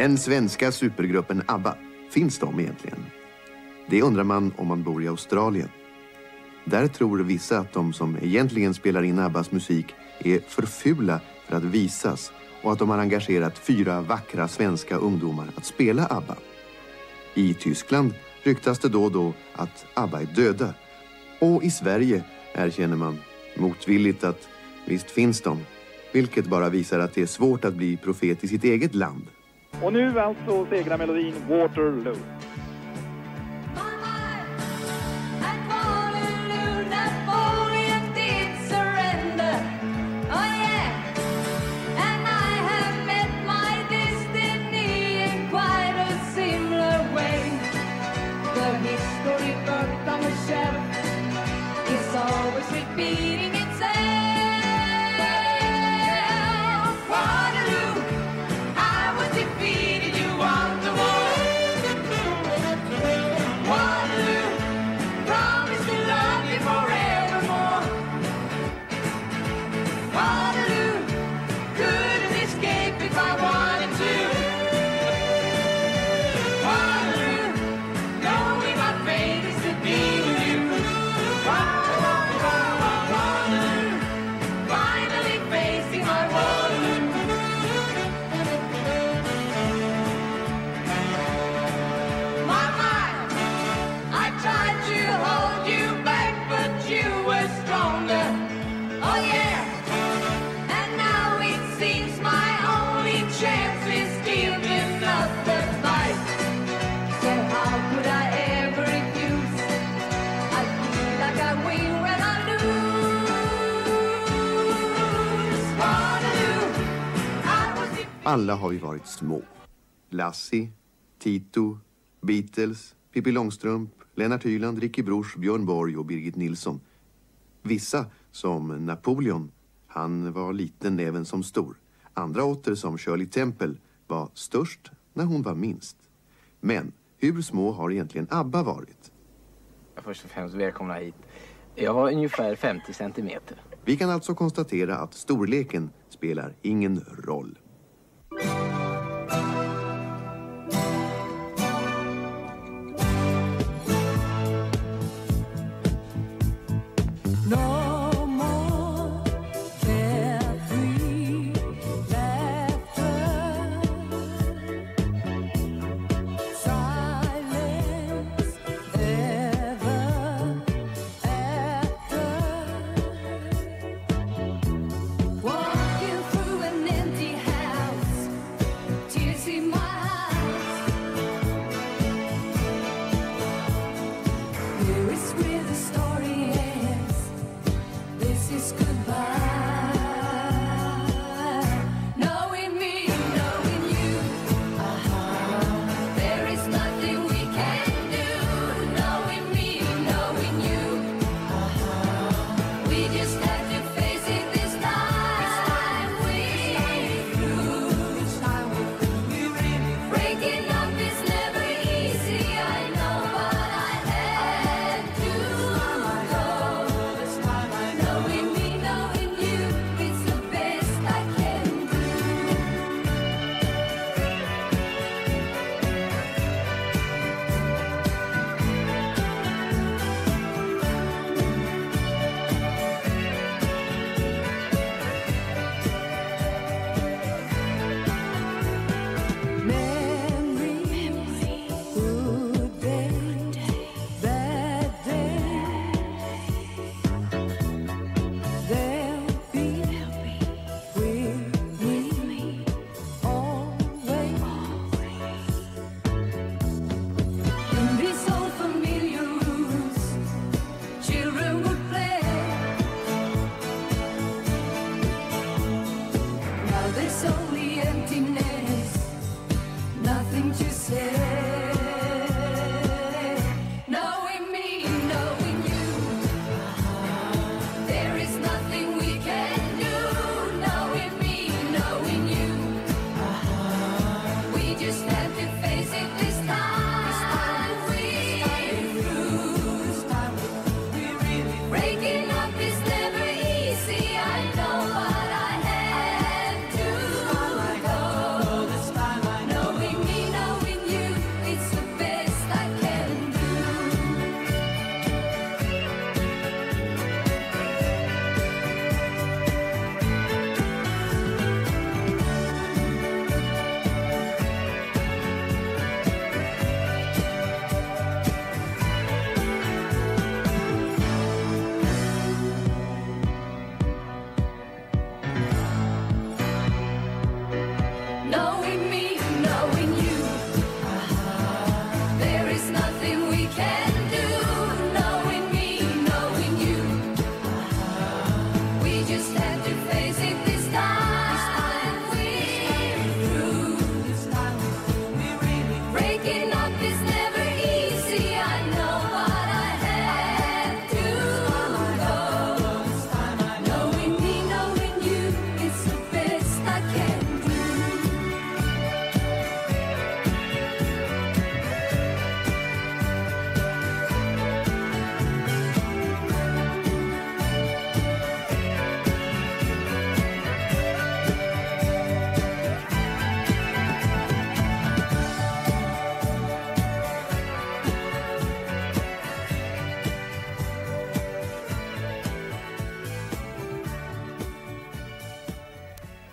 Den svenska supergruppen ABBA, finns de egentligen? Det undrar man om man bor i Australien. Där tror vissa att de som egentligen spelar in ABBAs musik är för fula för att visas och att de har engagerat 4 vackra svenska ungdomar att spela ABBA. I Tyskland ryktas det då och då att ABBA är döda. Och i Sverige erkänner man motvilligt att visst finns de, vilket bara visar att det är svårt att bli profet i sitt eget land. Och nu alltså segrar melodin Waterloo. Alla har vi varit små. Lassie, Tito, Beatles, Pippi Långstrump, Lennart Hyland, Ricky Bruch, Björn Borg och Birgit Nilsson. Vissa, som Napoleon, han var liten även som stor. Andra åter, som Shirley Temple, var störst när hon var minst. Men hur små har egentligen ABBA varit? Först och främst välkomna hit. Jag var ungefär 50 centimeter. Vi kan alltså konstatera att storleken spelar ingen roll. Walking through an empty house.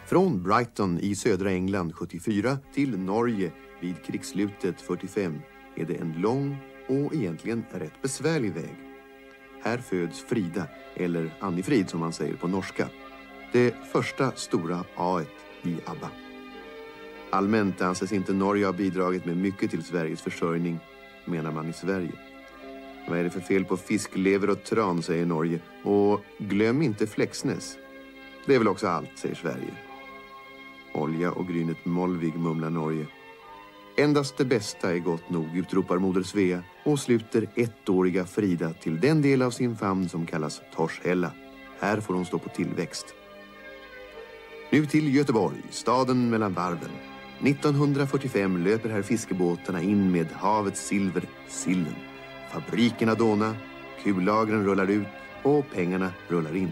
Från Brighton i södra England 74 till Norge vid krigsslutet 45 är det en lång och egentligen rätt besvärlig väg. Här föds Frida, eller Anni-Frid som man säger på norska. Det första stora A-et i ABBA. Allmänt anses inte Norge ha bidragit med mycket till Sveriges försörjning, menar man i Sverige. Vad är det för fel på fisklever och tran, säger Norge. Och glöm inte Flexnäs. Det är väl också allt, säger Sverige. Olja och grynet Molvig, mumlar Norge. Endast det bästa är gott nog, utropar moder Svea och sluter ettåriga Frida till den del av sin famn som kallas Torshälla. Här får hon stå på tillväxt. Nu till Göteborg, staden mellan varven. 1945 löper här fiskebåtarna in med havets silver, sillen. Fabrikerna dåna, kullagren rullar ut och pengarna rullar in.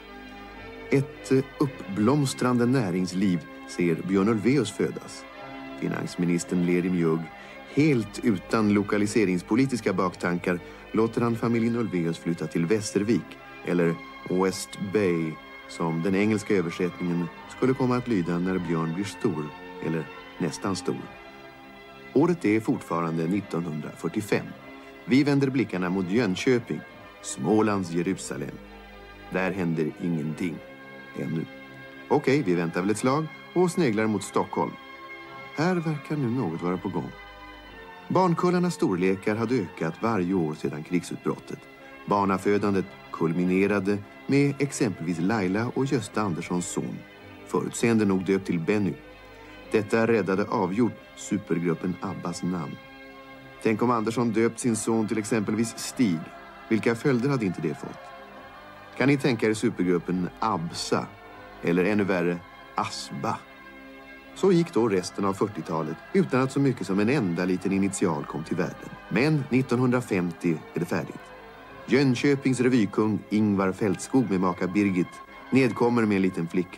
Ett uppblomstrande näringsliv ser Björn Ulvaeus födas. Finansministern ler i mjugg. Helt utan lokaliseringspolitiska baktankar låter han familjen Ulvaeus flytta till Västervik, eller West Bay, som den engelska översättningen skulle komma att lyda när Björn blir stor, eller nästan stor. Året är fortfarande 1945. Vi vänder blickarna mot Jönköping, Smålands Jerusalem. Där händer ingenting. Ännu. Okej, vi väntar väl ett slag och sneglar mot Stockholm. Här verkar nu något vara på gång. Barnkullarnas storlekar hade ökat varje år sedan krigsutbrottet. Barnafödandet kulminerade med exempelvis Laila och Gösta Anderssons son, förutseende nog döpt till Benny. Detta räddade avgjort supergruppen Abbas namn. Tänk om Andersson döpt sin son till exempelvis Stig. Vilka följder hade inte det fått? Kan ni tänka er supergruppen Absa, eller ännu värre Asba? Så gick då resten av 40-talet utan att så mycket som en enda liten initial kom till världen. Men 1950 är det färdigt. Jönköpings revykung Ingvar Fältskog med maka Birgit nedkommer med en liten flicka.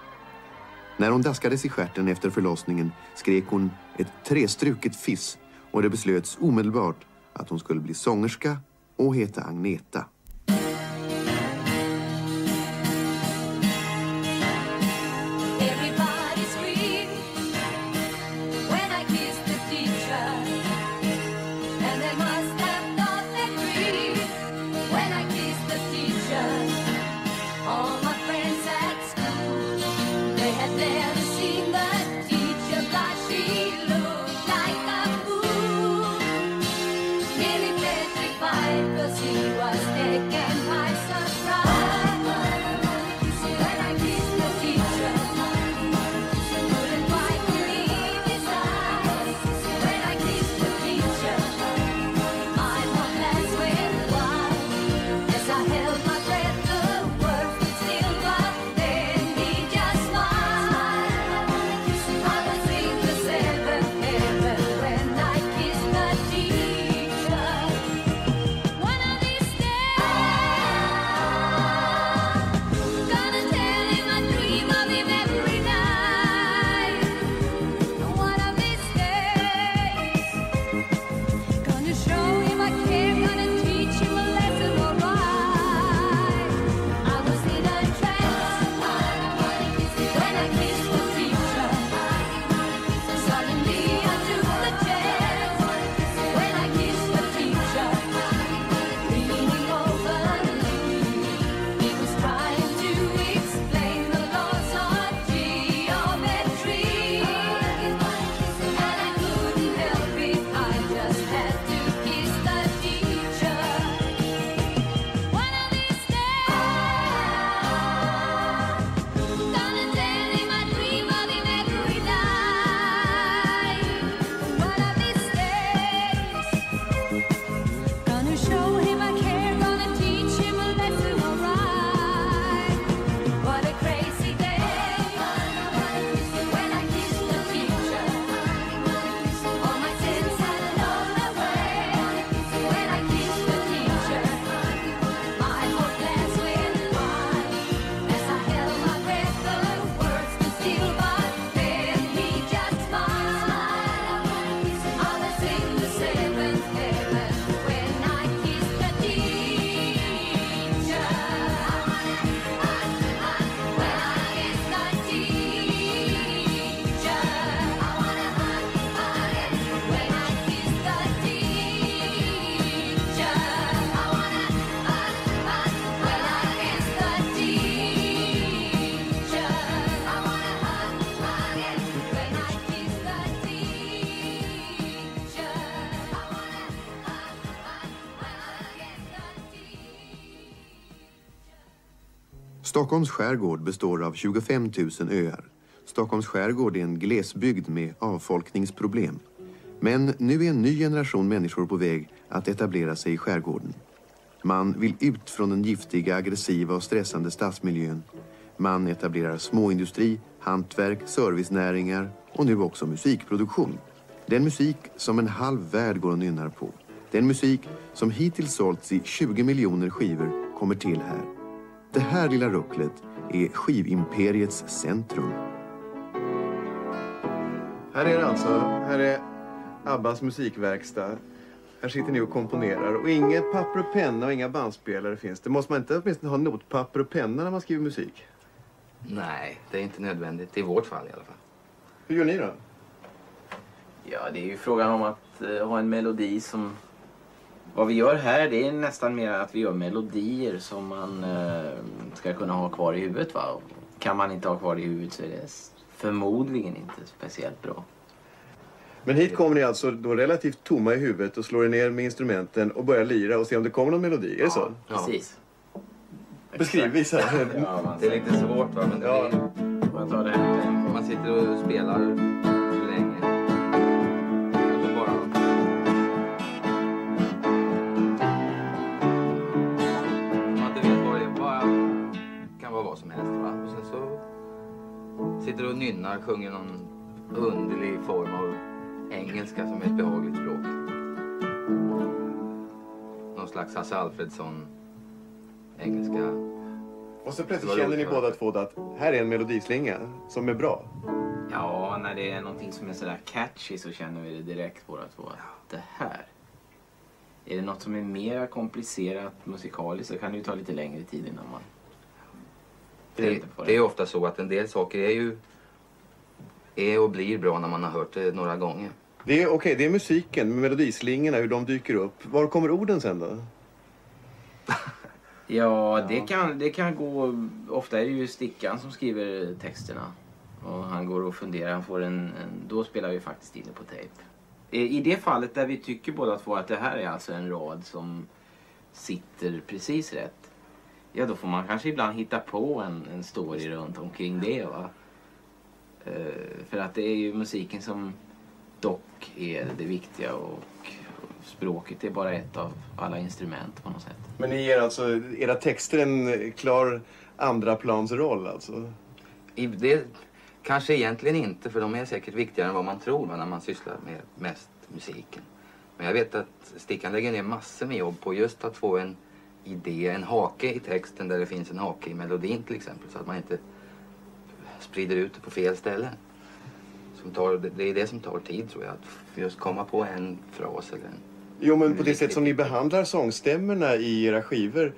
När hon daskades i stjärten efter förlossningen skrek hon ett trestruket fiss och det beslöts omedelbart att hon skulle bli sångerska och heta Agneta. Stockholms skärgård består av 25 000 öar. Stockholms skärgård är en glesbygd med avfolkningsproblem. Men nu är en ny generation människor på väg att etablera sig i skärgården. Man vill ut från den giftiga, aggressiva och stressande stadsmiljön. Man etablerar småindustri, hantverk, servicenäringar och nu också musikproduktion. Den musik som en halv värld går och nynnar på. Den musik som hittills sålts i 20 miljoner skivor kommer till här. Det här lilla rucklet är skivimperiets centrum. Här är det alltså, här är Abbas musikverkstad. Här sitter ni och komponerar och inget papper och penna och inga bandspelare finns. Det måste man inte åtminstone ha notpapper och penna när man skriver musik? Nej, det är inte nödvändigt. I vårt fall i alla fall. Hur gör ni då? Ja, det är ju frågan om att ha en melodi som... Vad vi gör här, det är nästan mer att vi gör melodier som man ska kunna ha kvar i huvudet, va? Kan man inte ha kvar i huvudet så är det förmodligen inte speciellt bra. Men hit kommer ni alltså då relativt tomma i huvudet och slår er ner med instrumenten och börjar lira och se om det kommer någon melodi, är det så? Precis. Beskriv, visa. Ja, det är lite svårt, va? Men det blir... Man tar det här. Man sitter och spelar länge. Kanske bara... Man inte vet vad det är, bara kan vara vad som helst, va? Och sen så sitter du och nynnar, sjunger någon underlig form av engelska som är ett behagligt språk. Någon slags Hasse Alfredson engelska. Och så plötsligt känner ni båda två att här är en melodislinga som är bra. Ja, när det är någonting som är sådär catchy så känner vi det direkt båda två. Det här. Är det något som är mer komplicerat musikaliskt så kan det ju ta lite längre tid innan man... Det är ofta så att en del saker är och blir bra när man har hört det några gånger. Det är okej, det är musiken med melodislingorna, hur de dyker upp. Var kommer orden sen då? Ja, det kan gå... Ofta är det ju Stickan som skriver texterna. Och han går och funderar, han får då spelar vi faktiskt in det på tejp. I det fallet där vi tycker båda två att det här är alltså en rad som sitter precis rätt. Ja, då får man kanske ibland hitta på en story runt omkring det, va? För att det är ju musiken som dock är det viktiga och språket är bara ett av alla instrument på något sätt. Men ni ger alltså era texter en klar andra plans roll alltså? Det kanske egentligen inte, för de är säkert viktigare än vad man tror när man sysslar med mest musiken. Men jag vet att Stickan lägger ner massor med jobb på just att få en idé, en hake i texten där det finns en hake i melodin till exempel, så att man inte sprider ut det på fel ställen. Det är det som tar tid, tror jag, att just komma på en fras eller en... Jo, men på det sätt som ni behandlar sångstämmorna i era skivor,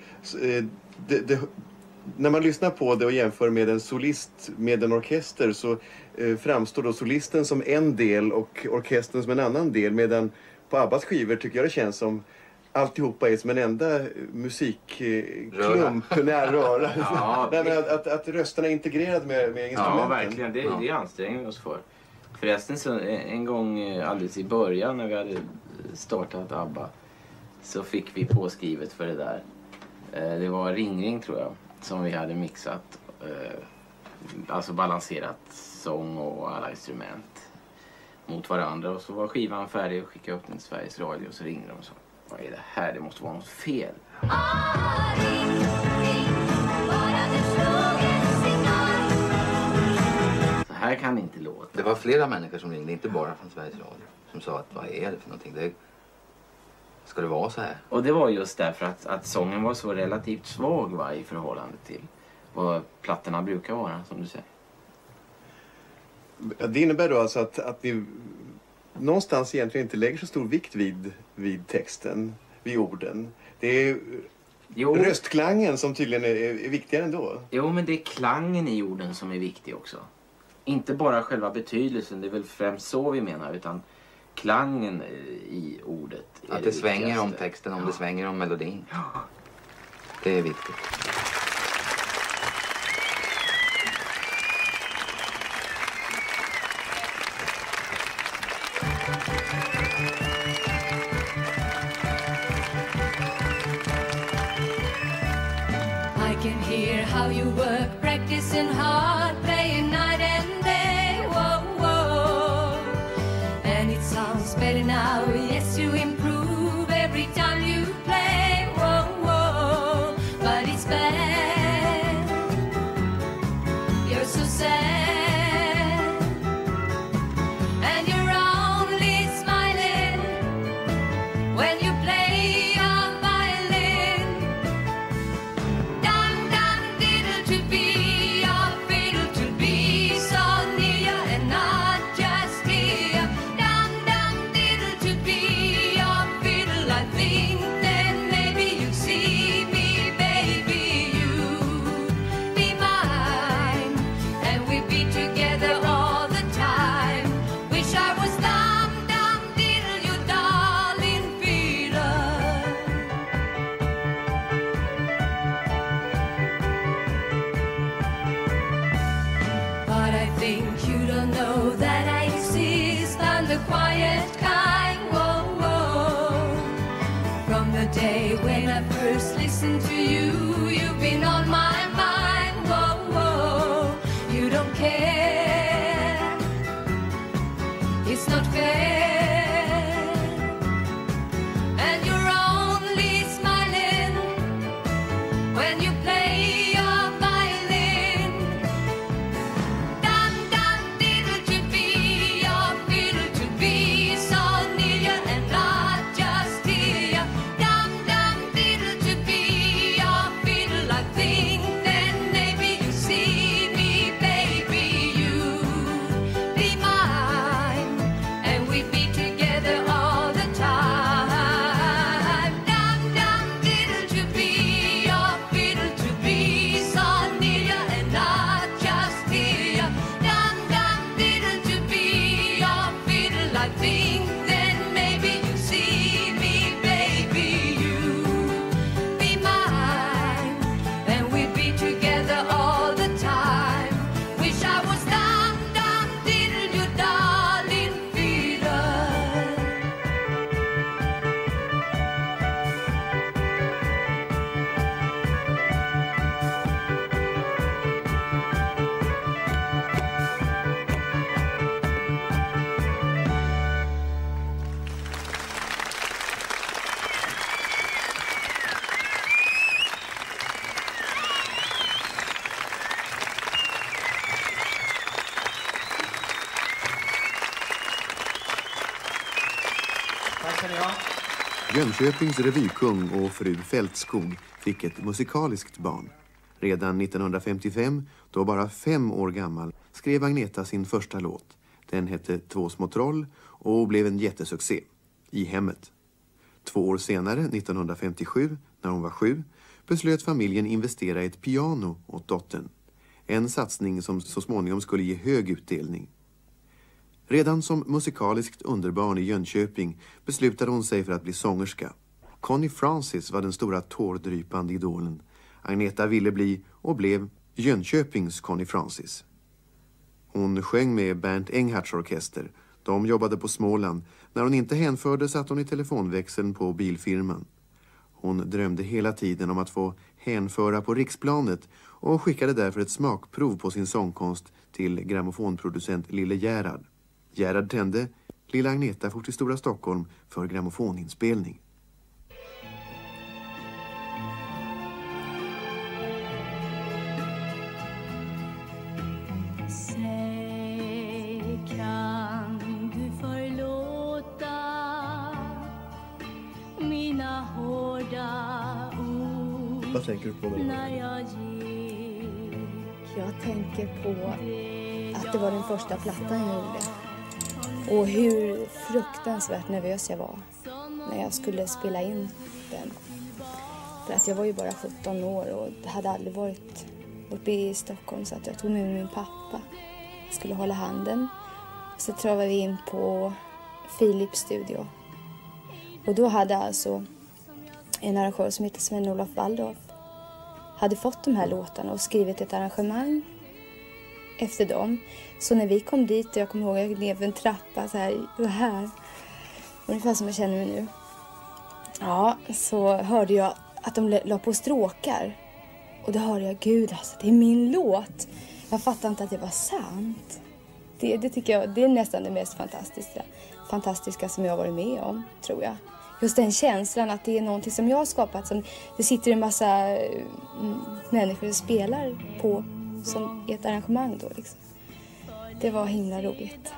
när man lyssnar på det och jämför med en solist med en orkester så framstår då solisten som en del och orkestern som en annan del, medan på Abbas skivor tycker jag det känns som alltihopa är som en enda musikklump, röra. Ja, att rösterna är integrerade med instrumenten. Ja, verkligen. Det anstränger vi oss för. Förresten så en gång alldeles i början när vi hade startat Abba så fick vi påskrivet för det där. Det var Ring tror jag som vi hade mixat. Alltså balanserat sång och alla instrument mot varandra. Och så var skivan färdig och skickade upp den till Sveriges Radio och så ringde de och sa: vad är det här? Det måste vara något fel. Så här kan det inte låta. Det var flera människor som ringde, inte bara från Sveriges Radio, som sa att vad är det för någonting? Ska det vara så här? Och det var just därför att sången var så relativt svag, va, i förhållande till vad plattorna brukar vara, som du säger. Det innebär då alltså att ni någonstans egentligen inte lägger så stor vikt vid texten, vid orden. Det är röstklangen som tydligen är viktigare ändå. Jo, men det är klangen i orden som är viktig också. Inte bara själva betydelsen, det är väl främst så vi menar, utan klangen i ordet. Att det svänger om texten, om det svänger om melodin. Ja. Det är viktigt. I can hear how you work, practicing hard, playing night and day. Whoa, whoa. And it sounds better now, yes, you improve every time you play. Whoa, whoa. But it's bad, you're so sad. When I first listened to you, you've been on my mind. Whoa, whoa, you don't care. It's not fair. And you're only smiling when you play your violin. Dum dum diddle to be your fiddle to be so near you and not just hear you. Jönköpings revykung och fru Fältskog fick ett musikaliskt barn. Redan 1955, då bara 5 år gammal, skrev Agneta sin första låt. Den hette Två små troll och blev en jättesuccé i hemmet. 2 år senare, 1957, när hon var 7, beslöt familjen investera i ett piano åt dottern. En satsning som så småningom skulle ge hög utdelning. Redan som musikaliskt underbarn i Jönköping beslutade hon sig för att bli sångerska. Connie Francis var den stora tårdrypande idolen. Agneta ville bli och blev Jönköpings Connie Francis. Hon sjöng med Bernt Enghards orkester. De jobbade på Småland. När hon inte hänförde satt hon i telefonväxeln på bilfirman. Hon drömde hela tiden om att få hänföra på riksplanet och skickade därför ett smakprov på sin sångkonst till grammofonproducent Lille Gerhard. Gerhard tände, lilla Agneta for till Stora Stockholm för grammofoninspelning. Säg, kan du förlåta mina hårda ord? Vad tänker du på då? Jag tänker på att det var den första plattan jag gjorde. Och hur fruktansvärt nervös jag var när jag skulle spela in den. För att jag var ju bara 17 år och det hade aldrig varit uppe i Stockholm, så att jag tog med min pappa. Jag skulle hålla handen. Så travade vi in på Philips studio. Och då hade alltså en arrangör som heter Sven-Olof Waldorf hade fått de här låtarna och skrivit ett arrangemang efter dem. Så när vi kom dit, och jag kommer ihåg att jag blev en trappa så här, ungefär som jag känner mig nu. Ja, så hörde jag att de la på stråkar. Och då hörde jag, gud alltså, det är min låt. Jag fattar inte att det var sant. Det tycker jag, det är nästan det mest fantastiska som jag har varit med om, tror jag. Just den känslan att det är någonting som jag har skapat. Som det sitter en massa människor och spelar på som ett arrangemang då liksom. Det var himla roligt.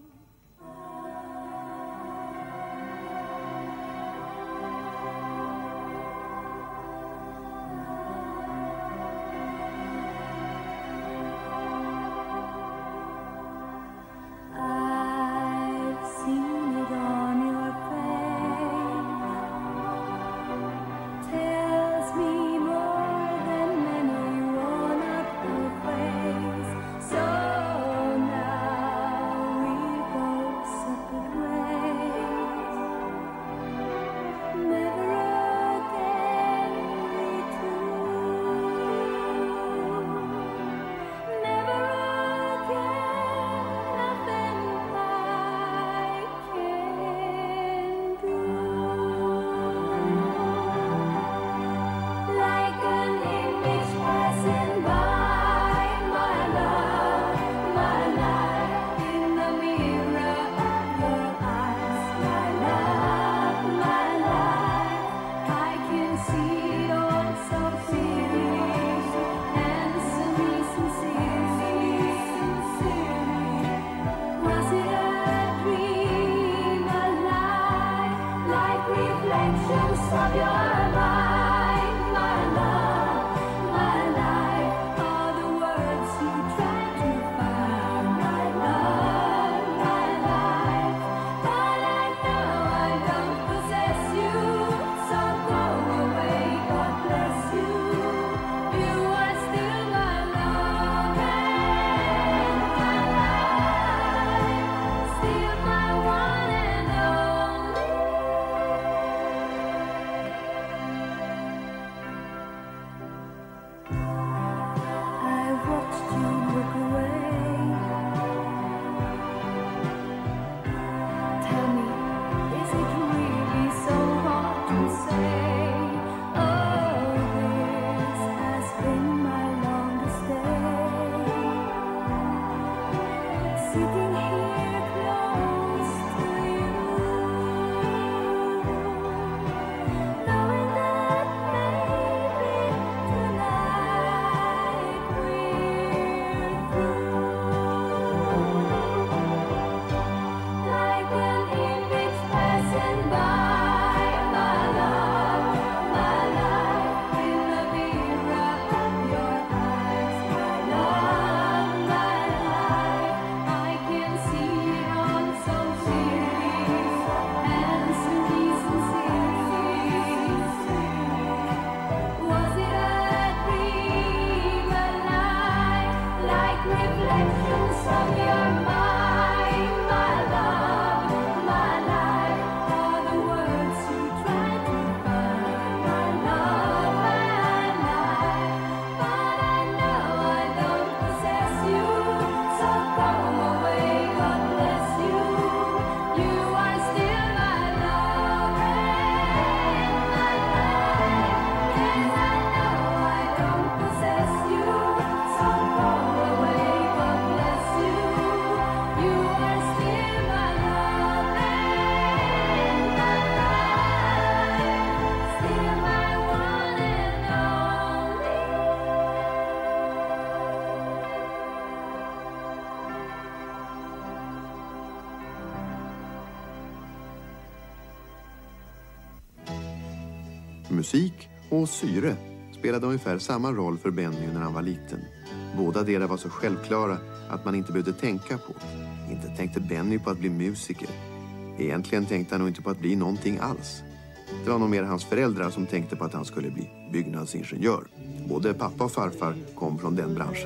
Musik och syre spelade ungefär samma roll för Benny när han var liten. Båda delar var så självklara att man inte behövde tänka på. Inte tänkte Benny på att bli musiker. Egentligen tänkte han nog inte på att bli någonting alls. Det var nog mer hans föräldrar som tänkte på att han skulle bli byggnadsingenjör. Både pappa och farfar kom från den branschen.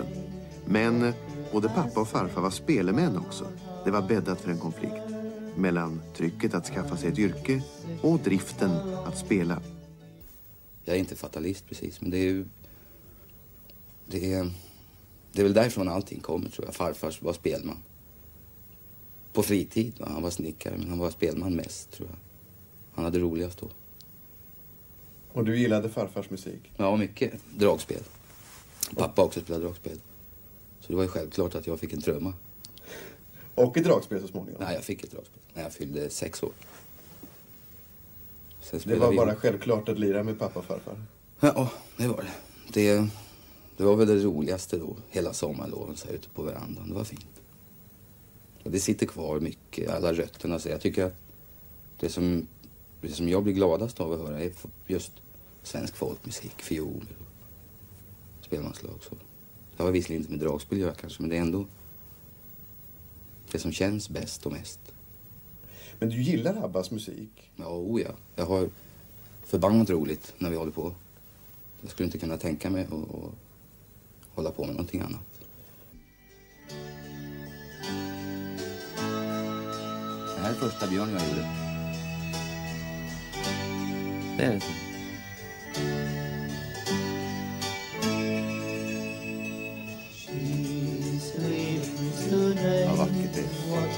Men både pappa och farfar var spelemän också. Det var bäddat för en konflikt mellan trycket att skaffa sig ett yrke och driften att spela. Jag är inte fatalist precis, men det är väl därifrån allting kommer, tror jag. Farfar var spelman. På fritid, va? Han var snickare, men han var spelman mest, tror jag. Han hade roligast då. Och du gillade farfars musik? Ja, mycket dragspel. Pappa också spelade dragspel. Så det var ju självklart att jag fick en trumma. Och ett dragspel så småningom? Nej, jag fick ett dragspel när jag fyllde 6 år. Det var bara självklart att lira med pappa och farfar? Ja, det var det. Det var väl det roligaste då, hela sommarloven så här ute på verandan. Det var fint. Och det sitter kvar mycket, alla rötterna. Så jag tycker att det som jag blir gladast av att höra är just svensk folkmusik, fiol, spelmanslag. Så. Det har visserligen inte med dragspel att göra kanske, men det är ändå det som känns bäst och mest. Men du gillar Abbas musik? Ja, ja. Jag har förbannat roligt när vi håller på. Jag skulle inte kunna tänka mig att hålla på med någonting annat. Det här är första Björn jag gjorde. Det är det. Ja, vackert det.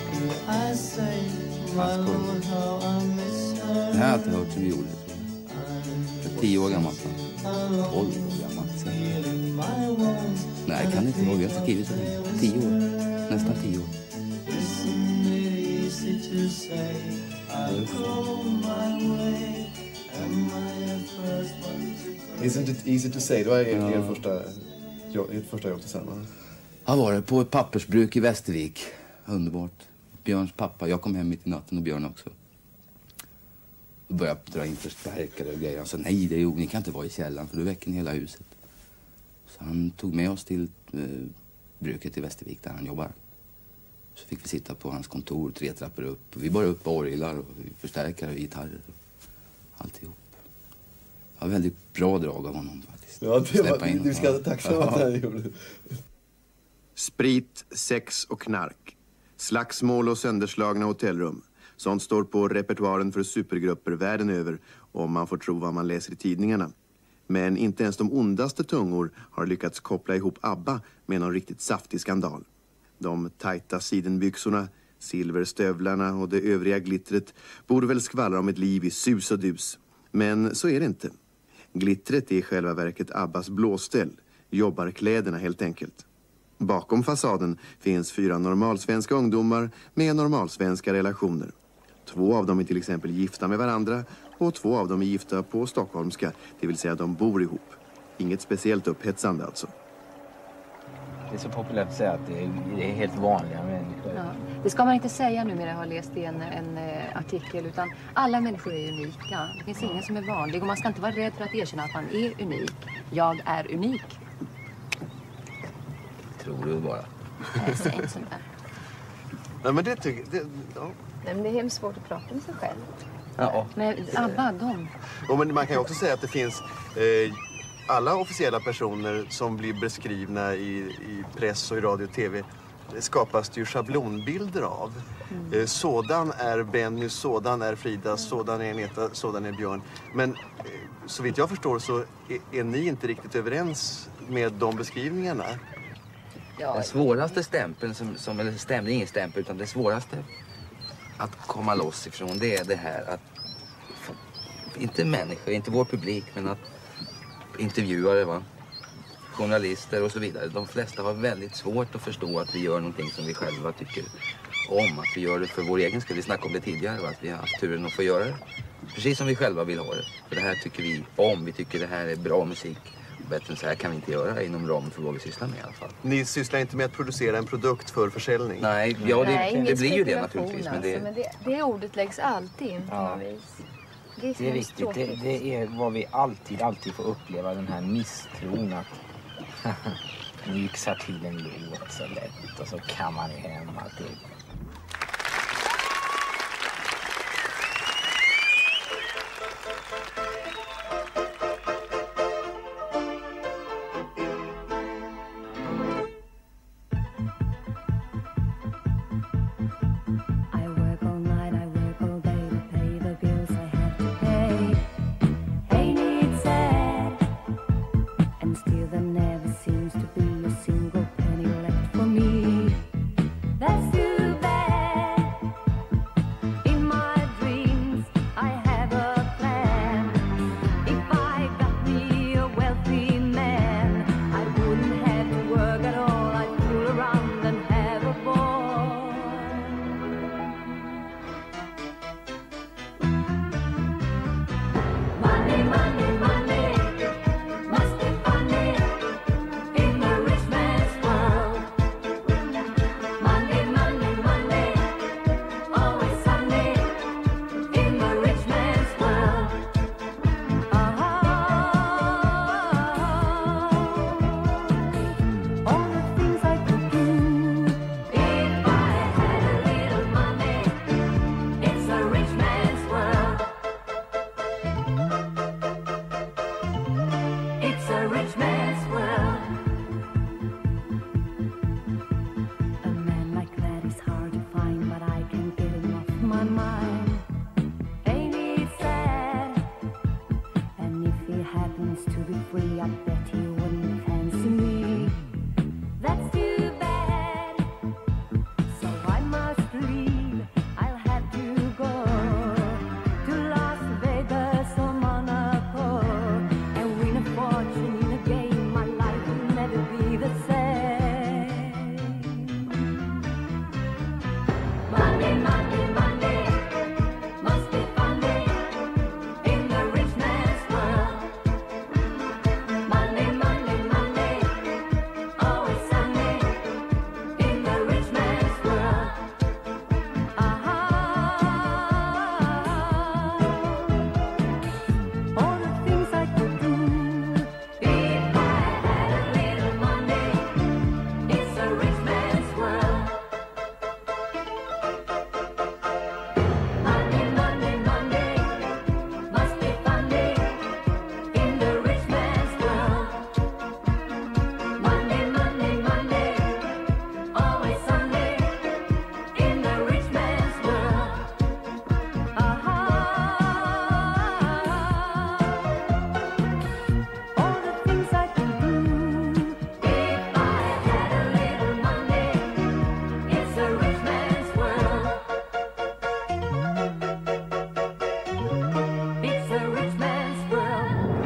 Det här har jag inte hört som vi gjorde. För 10 år gammalt. 12 år gammalt. Nej, kan det inte vara. Vi har inte skrivit så länge. 10 år. Nästan 10 år. Isn't it easy to say? Det var ert första jobb tillsammans. Jag var det på ett pappersbruk i Västervik. Underbart. Björns pappa. Jag kom hem mitt i natten och Björn också. Och började dra in förstärkare och grejer. Han sa nej, ni kan inte vara i källaren för du väcker hela huset. Så han tog med oss till bruket i Västervik där han jobbar. Så fick vi sitta på hans kontor 3 trappor upp. Vi bar upp orglar och förstärkare och gitarrer. Alltihop. Det var väldigt bra drag av honom faktiskt. Ja, du ska vara tacksam att han gjorde. Sprit, sex och knark. Slagsmål och sönderslagna hotellrum. Sånt står på repertoaren för supergrupper världen över om man får tro vad man läser i tidningarna. Men inte ens de ondaste tungor har lyckats koppla ihop ABBA med någon riktigt saftig skandal. De tajta sidenbyxorna, silverstövlarna och det övriga glittret borde väl skvallra om ett liv i sus och dus. Men så är det inte. Glittret är i själva verket ABBAs blåställ, jobbarkläderna helt enkelt. Bakom fasaden finns 4 normalsvenska ungdomar med normalsvenska relationer. 2 av dem är till exempel gifta med varandra och 2 av dem är gifta på stockholmska, det vill säga de bor ihop. Inget speciellt upphetsande alltså. Det är så populärt att säga att det är helt vanliga människor. Ja. Det ska man inte säga numera, jag har läst i en artikel, utan alla människor är unika. Det finns ingen som är vanlig och man ska inte vara rädd för att erkänna att man är unik. Jag är unik. Tror du bara. Nej, säg inte sånt där. Nej, men det tycker ja. Nej, men det är hemskt svårt att prata med sig själv. Ja. Men ABBA, de... Men man kan ju också säga att det finns alla officiella personer som blir beskrivna i press och i radio och tv skapas det ju schablonbilder av. Sådan är Benny, sådan är Frida, sådan är Aneta, sådan är Björn. Men så vitt jag förstår så är ni inte riktigt överens med de beskrivningarna. Ja. Den svåraste stämpeln, eller stämning, ingen stämpel, utan det svåraste att komma loss ifrån, det är det här att, inte människor, inte vår publik, men att intervjuare, va? Journalister och så vidare. De flesta har väldigt svårt att förstå att vi gör någonting som vi själva tycker om. Att vi gör det för vår egen skull. Vi snackade om det tidigare, va? Att vi har haft turen att få göra det. Precis som vi själva vill ha det. För det här tycker vi om. Vi tycker det här är bra musik. Bättre än så här kan vi inte göra inom ramen för vad vi sysslar med i alla fall. Ni sysslar inte med att producera en produkt för försäljning? Nej, ja, det blir ju det naturligtvis. Alltså, men det ordet läggs alltid in på något vis. Det är viktigt. Det är vad vi alltid får uppleva, den här misstron att nu yxar till en låt så lätt och så kan man hem att det... That's too wants to be free, I bet he wouldn't fancy me. That's too bad, so I must leave. I'll have to go to Las Vegas or Monaco and win a fortune in a game. My life will never be the same. Monday, Monday, Monday, must be fun day in the rich man's world. Monday, Monday, Monday, always Sunday in the rich man's world. All the things I could do if I had a little Monday. It's a rich man's world. Monday, Monday, Monday, must be fun day in the rich man's world. Monday, Monday, Monday, always Sunday in the rich man's world. All the things I could do if I had a little Monday. It's a rich man's world. It's a rich man's world.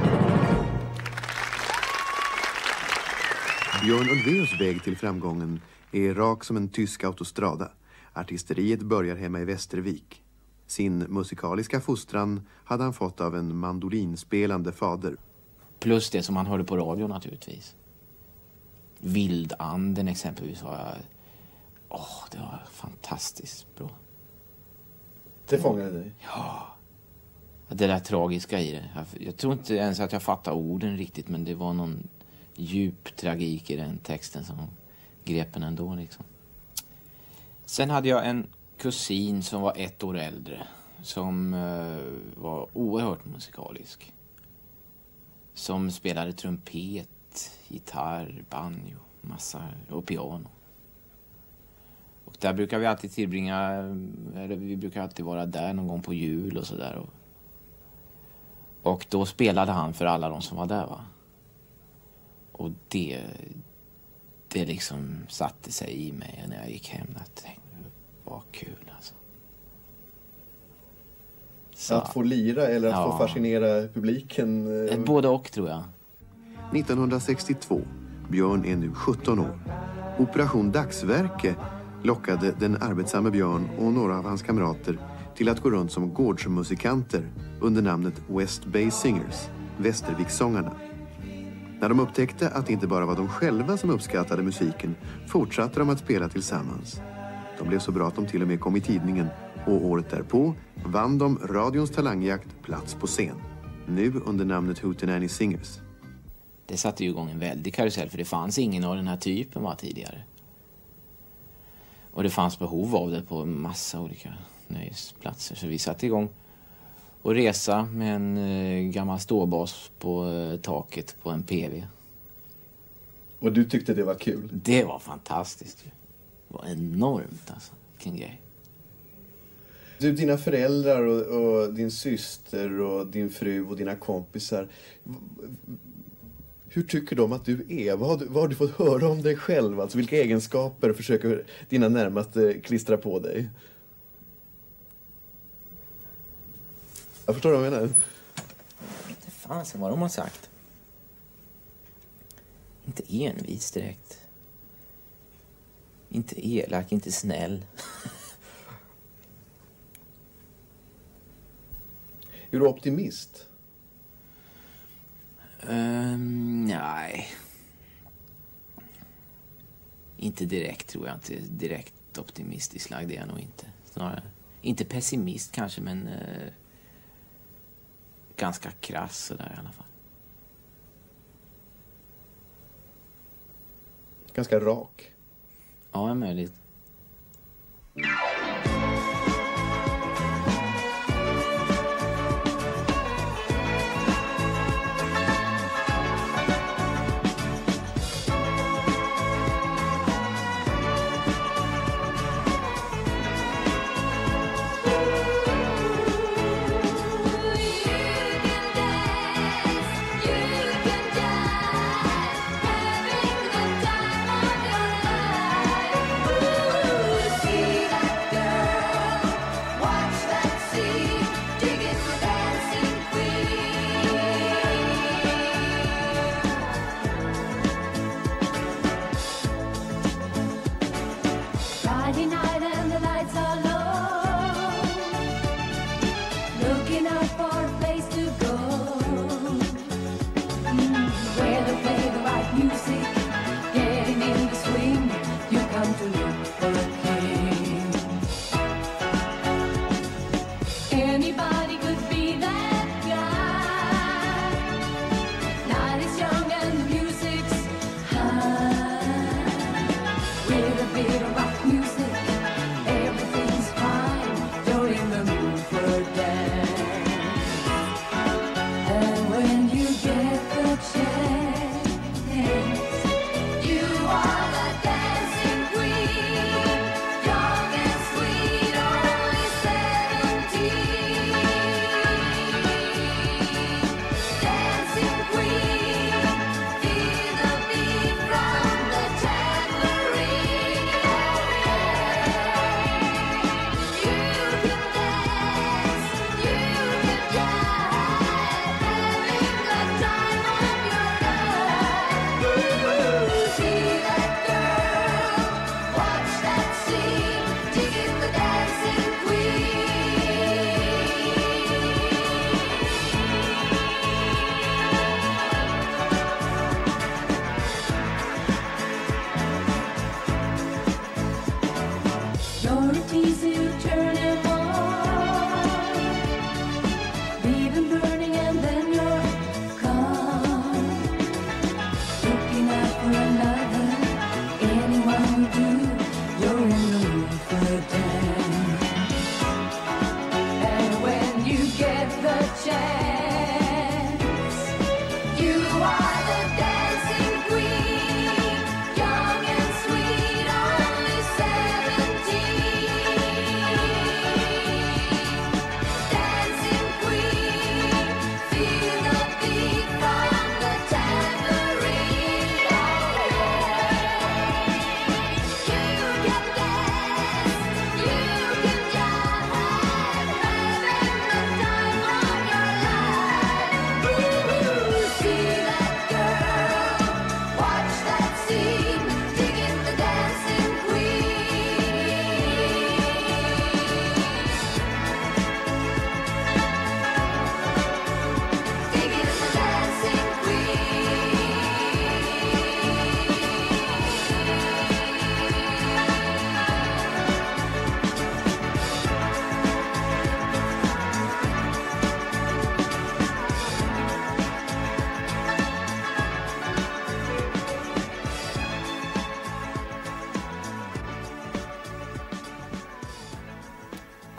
Björn Ulvaeus väg till framgången är rak som en tysk autostrada. Artisteriet börjar hemma i Västervik. Sin musikaliska fostran hade han fått av en mandolinspelande fader. Plus det som man hörde på radio naturligtvis. Vildanden exempelvis var... det var fantastiskt bra. Det fångade dig? Ja. Det där tragiska i det. Jag tror inte ens att jag fattar orden riktigt, men det var någon djup tragik i den texten som grep en ändå liksom. Sen hade jag en kusin som var 1 år äldre som var oerhört musikalisk. Som spelade trumpet, gitarr, banjo, massa och piano. Och där brukar vi alltid vi brukar alltid vara där någon gång på jul och sådär. Och då spelade han för alla de som var där, va. Och det liksom satte sig i mig när jag gick hem. Jag tänkte, vad kul alltså. Så, att få lira eller att få fascinera publiken? Både och tror jag. 1962. Björn är nu 17 år. Operation Dagsverke lockade den arbetsamme Björn och några av hans kamrater till att gå runt som gårdsmusikanter under namnet West Bay Singers, Västervikssångarna. När de upptäckte att det inte bara var de själva som uppskattade musiken fortsatte de att spela tillsammans. De blev så bra att de till och med kom i tidningen, och året därpå vann de radions talangjakt plats på scen. Nu under namnet Hootenanny Singers. Det satte ju igång en väldig karusell, för det fanns ingen av den här typen var tidigare. Och det fanns behov av det på massa olika nöjesplatser. Så vi satte igång och resa med en gammal ståbas på taket på en PV. Och du tyckte det var kul? Det var fantastiskt. Det var enormt alltså. Vilken grej. Du, dina föräldrar och din syster och din fru och dina kompisar. Hur tycker de att du är? Vad har du fått höra om dig själv? Alltså, vilka egenskaper försöker dina närmaste klistra på dig? Jag förstår vad jag menar. Det fanns vad de har sagt. Inte envis direkt. Inte elak, inte snäll. Är du optimist? Nej. Inte direkt, tror jag inte. Direkt optimistisk lagd är jag nog inte. Snarare. Inte pessimist kanske, men ganska krass sådär i alla fall. Ganska rak. Ja, är möjligt. You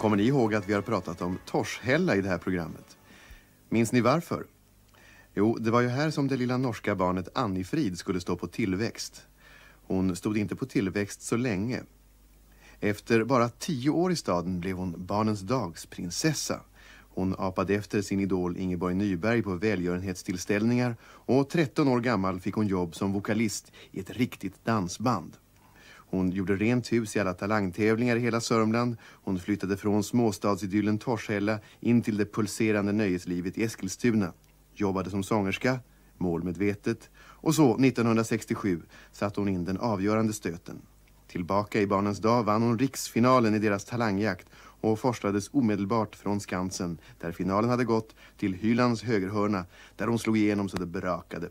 Kommer ni ihåg att vi har pratat om Torshälla i det här programmet? Minns ni varför? Jo, det var ju här som det lilla norska barnet Annifrid skulle stå på tillväxt. Hon stod inte på tillväxt så länge. Efter bara 10 år i staden blev hon barnens dags prinsessa. Hon apade efter sin idol Ingeborg Nyberg på välgörenhetstillställningar och 13 år gammal fick hon jobb som vokalist i ett riktigt dansband. Hon gjorde rent hus i alla talangtävlingar i hela Sörmland. Hon flyttade från småstadsidyllen Torshälla in till det pulserande nöjeslivet i Eskilstuna. Jobbade som sångerska, målmedvetet, och så 1967 satte hon in den avgörande stöten. Tillbaka i Barnens dag vann hon riksfinalen i deras talangjakt och forslades omedelbart från Skansen där finalen hade gått till Hylands högerhörna där hon slog igenom så det brakade.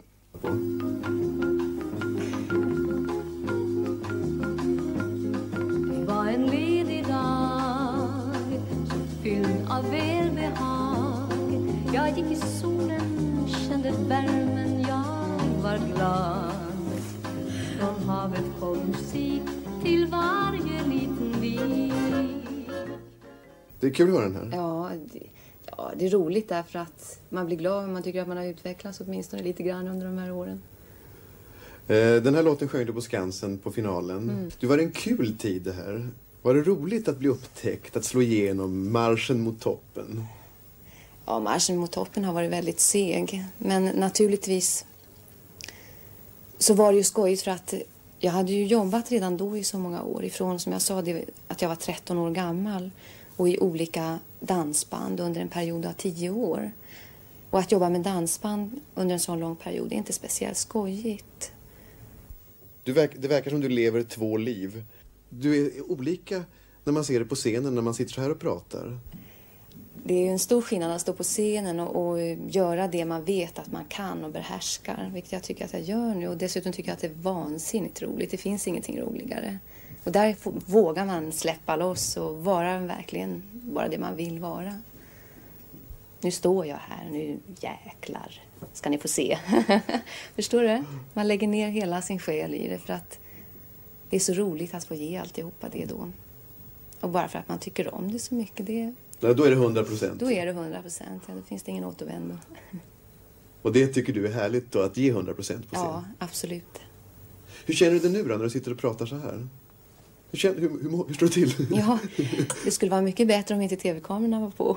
Det var en ledig dag fylld av välbehag. Jag gick i solen, kände värmen, jag var glad. Från havet kom musik till varje liten vik. Det är kul att höra den här. Ja, det är roligt därför att man blir glad och man tycker att man har utvecklats åtminstone lite grann under de här åren. Den här låten sjöng du på Skansen på finalen. Du var en kul tid det här. Var det roligt att bli upptäckt, att slå igenom marschen mot toppen? Ja, marschen mot toppen har varit väldigt seg. Men naturligtvis så var det ju skojigt för att jag hade ju jobbat redan då i så många år. Ifrån, som jag sa, att jag var 13 år gammal och i olika dansband under en period av 10 år. Och att jobba med dansband under en sån lång period är inte speciellt skojigt. Det verkar som du lever 2 liv. Du är olika när man ser det på scenen, när man sitter så här och pratar. Det är ju en stor skillnad att stå på scenen och göra det man vet att man kan och behärskar. Vilket jag tycker att jag gör nu. Och dessutom tycker jag att det är vansinnigt roligt. Det finns ingenting roligare. Och där vågar man släppa loss och vara verkligen bara det man vill vara. Nu står jag här, nu jäklar ska ni få se. Förstår du? Man lägger ner hela sin själ i det för att det är så roligt att få ge alltihopa det då. Och bara för att man tycker om det så mycket, Ja, då är det 100%. Då är det 100%, ja, då finns det ingen återvändo. Och det tycker du är härligt då, att ge 100% på scen? Ja, absolut. Hur känner du det nu då, när du sitter och pratar så här? Hur står det till? Ja, det skulle vara mycket bättre om inte tv-kamerorna var på.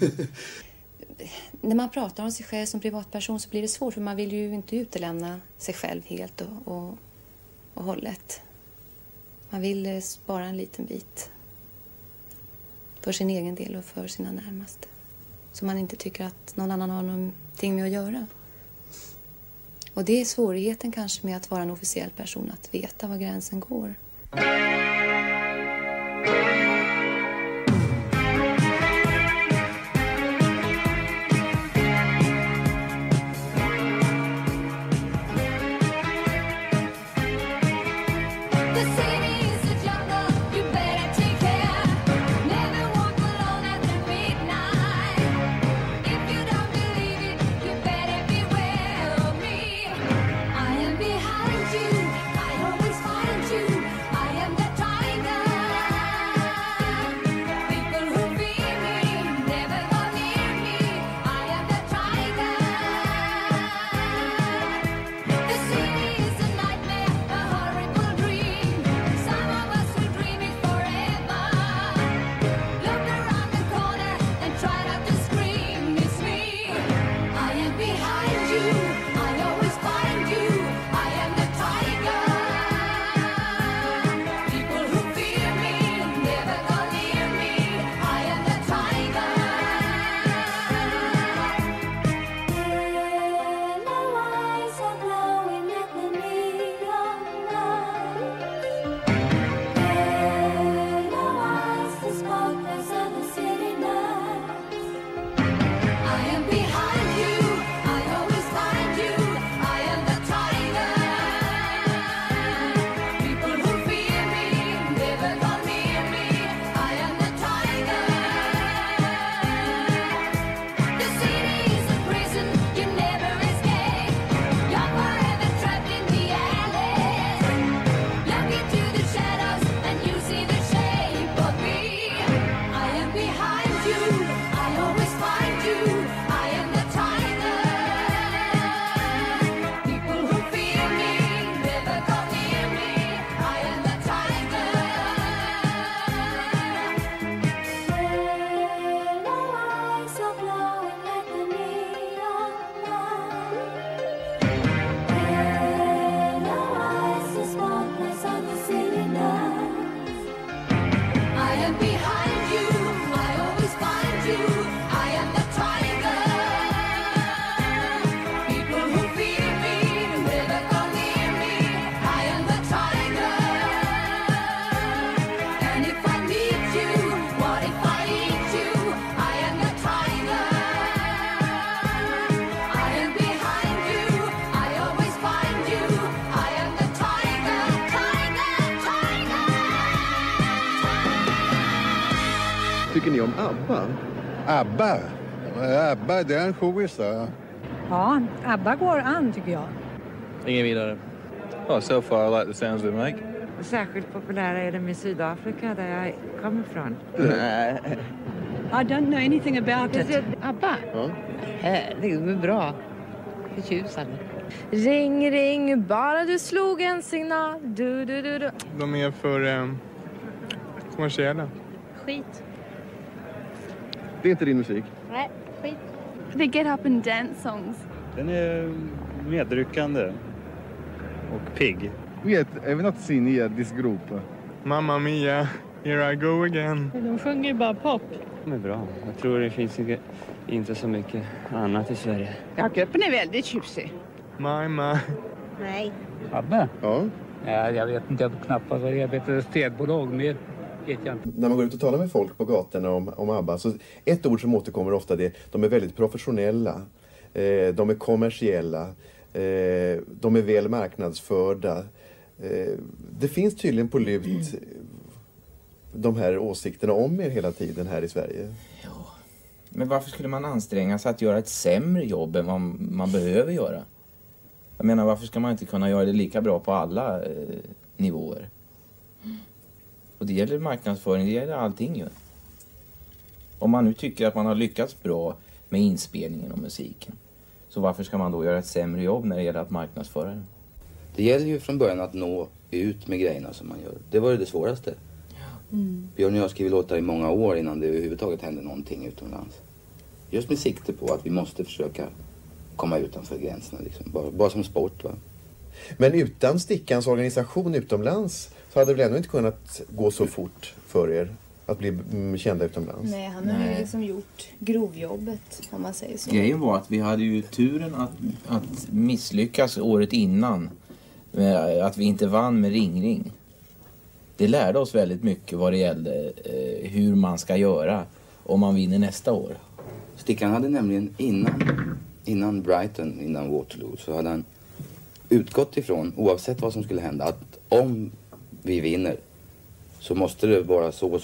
När man pratar om sig själv som privatperson så blir det svårt, för man vill ju inte utelämna sig själv helt och hållet. Man vill spara en liten bit för sin egen del och för sina närmaste. Så man inte tycker att någon annan har någonting med att göra. Och det är svårigheten kanske med att vara en officiell person, att veta var gränsen går. tycker ni om ABBA? ABBA? ABBA, det är en showisa. Ja, ABBA går an tycker jag. Ingen vidare. Oh, so far I like the sounds they make. Särskilt populära är de i Sydafrika där jag kommer ifrån. I don't know anything about it. ABBA? Ja. Det är bra. Förtjusande. Ring, ring, bara du slog en signal. Du. De är för kommersiella. Skit. Det är inte din musik? Nej, skit. The get up and dance songs. Den är medryckande och pigg. Jag vill inte se ner disgruppen. Mamma Mia, here I go again. De sjunger ju bara pop. De är bra. Jag tror det finns inte så mycket annat i Sverige. Ja, gruppen är väldigt tjusig. Mamma. Nej. ABBA? Ja. Ja, jag vet inte knappast vad jag vet. Städbolag mer. När man går ut och talar med folk på gatorna om ABBA, så ett ord som återkommer ofta det, de är väldigt professionella, de är kommersiella, de är väl marknadsförda. Det finns tydligen på lut de här åsikterna om er hela tiden här i Sverige. Ja, men varför skulle man anstränga sig att göra ett sämre jobb än vad man behöver göra? Jag menar, varför ska man inte kunna göra det lika bra på alla nivåer? Och det gäller marknadsföring, det gäller allting ju. Om man nu tycker att man har lyckats bra med inspelningen och musiken, så varför ska man då göra ett sämre jobb när det gäller att marknadsföra den? Det gäller ju från början att nå ut med grejerna som man gör. Det var det svåraste. Björn och jag skriver låtar i många år innan det överhuvudtaget hände någonting utomlands. Just med sikte på att vi måste försöka komma utanför gränserna liksom. Bara som sport, va? Men utan Stickans organisation utomlands så hade det väl ändå inte kunnat gå så fort för er att bli kända utomlands? Nej, han har ju liksom gjort grovjobbet, om man säger så. Grejen var att vi hade ju turen att misslyckas året innan. Att vi inte vann med Ring. Det lärde oss väldigt mycket vad det gällde hur man ska göra om man vinner nästa år. Stickan hade nämligen innan Brighton, innan Waterloo, så hade han utgått ifrån, oavsett vad som skulle hända, att om vi vinner så måste det vara så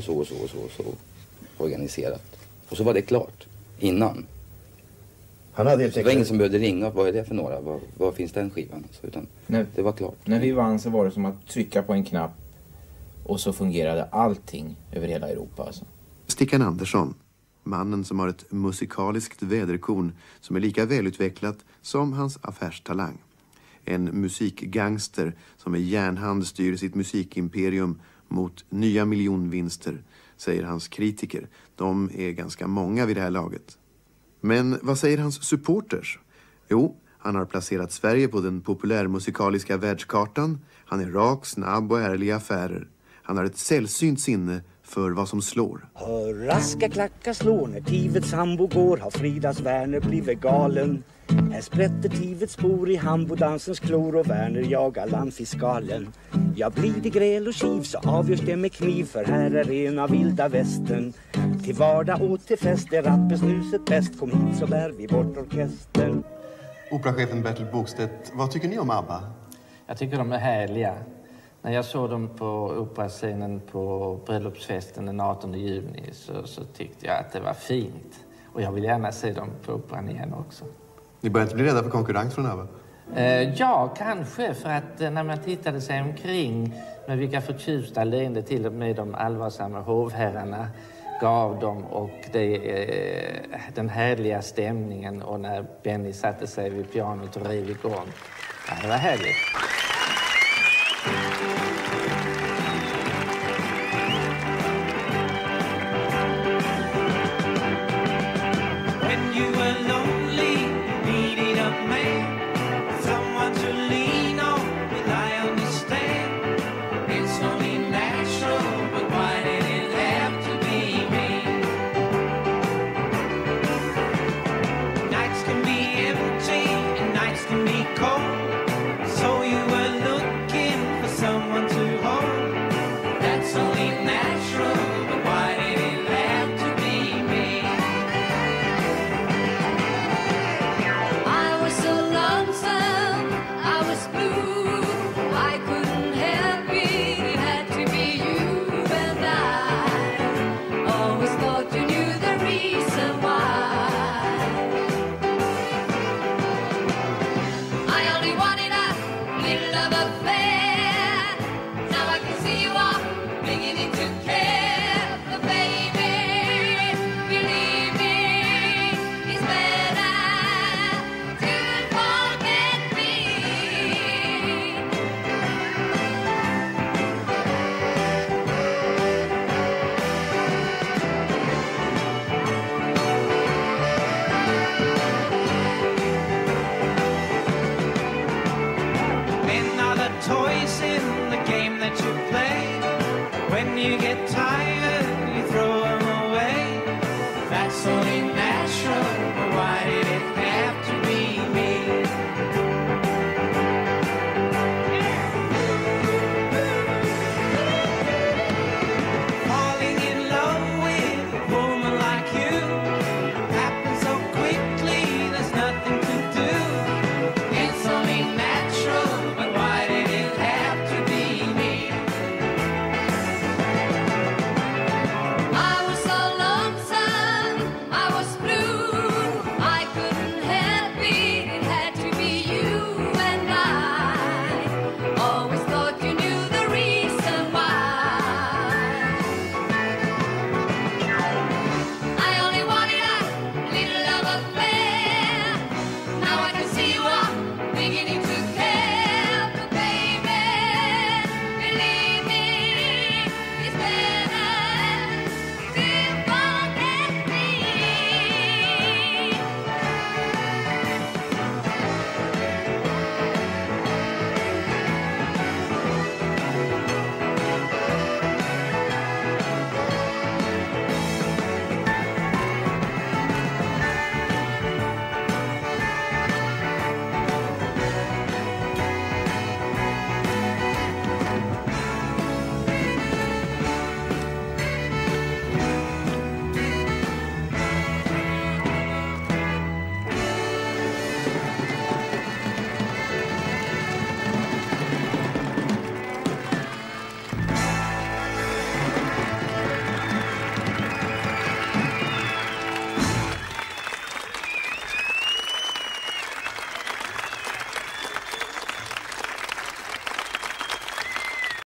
organiserat. Och så var det klart innan. Han hade helt det var ingen som behövde ringa, vad är det för några? Vad finns den skivan? Så, utan det var klart. När vi vann så var det som att trycka på en knapp och så fungerade allting över hela Europa. Alltså. Stickan Andersson, mannen som har ett musikaliskt väderkorn som är lika välutvecklat som hans affärstalang. En musikgangster som med järnhand styr sitt musikimperium mot nya miljonvinster, säger hans kritiker. De är ganska många vid det här laget. Men vad säger hans supporters? Jo, han har placerat Sverige på den populärmusikaliska världskartan. Han är rak, snabb och ärlig i affärer. Han har ett sällsynt sinne för vad som slår. Hör raska klackar slår när Tivets sambo går, har Fridas Werner blivit galen. Här sprätter Tivets spor i hambodansens klor och Werner jagar landfiskalen. Ja, blir det gräl och kiv så avgörs det med kniv, för här är rena vilda västern. Till vardag och till fest är rappesnuset bäst, kom hit så bär vi bort orkestern. Operachefen Bertil Bogstedt, vad tycker ni om ABBA? Jag tycker de är härliga. När jag såg dem på operascenen på bröllopsfesten den 18 juni så tyckte jag att det var fint. Och jag vill gärna se dem på operan igen också. Ni börjar inte bli rädda för konkurrens från ABBA? Ja, kanske. För att när man tittade sig omkring med vilka förtjusta leende till och med de allvarsamma hovherrarna gav dem och den härliga stämningen och när Benny satte sig vid pianot och rev igång. Ja, det var härligt. So you were looking for someone little love affair. Now I can see you are beginning to care. But baby, believe me, it's better to forget me. Men are the toys in the game that you play. When you get tired, you throw them away. That's only natural, but why did it have to be me? Falling in love with a woman like you happens so quickly, there's nothing to do. It's only natural, but why did it have to be me? I was so lonesome, I was blue. I couldn't help it, it had to be you and I. Always thought you knew the reason why. I only wanted a little love affair. Now I can see you are beginning